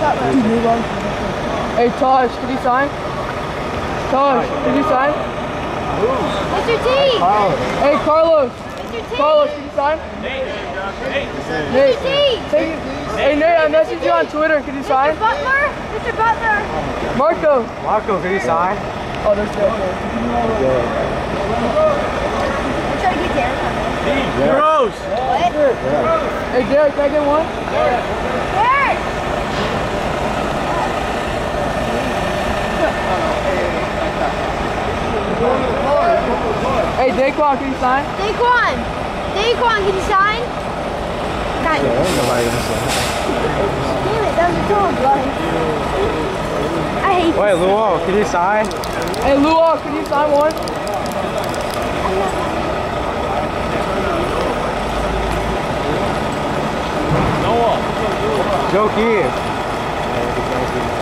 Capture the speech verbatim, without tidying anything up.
Hey, Tosh, can you sign? Tosh, can you sign? Mister T! Hey, Carlos. Mister T! Carlos, can you sign? Nate. Nate. Mister T! Hey, hey, Nate, I messaged you on Twitter. Can you sign? Mister Butler! Mister Butler! Marco. Marco, can you sign? Oh, there's Derek. I'm trying to get Derek on this. Rose. What? Hey, Derek, can I get one? Derek! Hey, Daquan, can you sign? Daquan! Daquan, can you sign? Got you. Nobody gonna sign. Damn it, that was a total blood. I hate Wait, this. Luo, can you sign? Hey, Luo, can you sign one? Noah. Joe Key.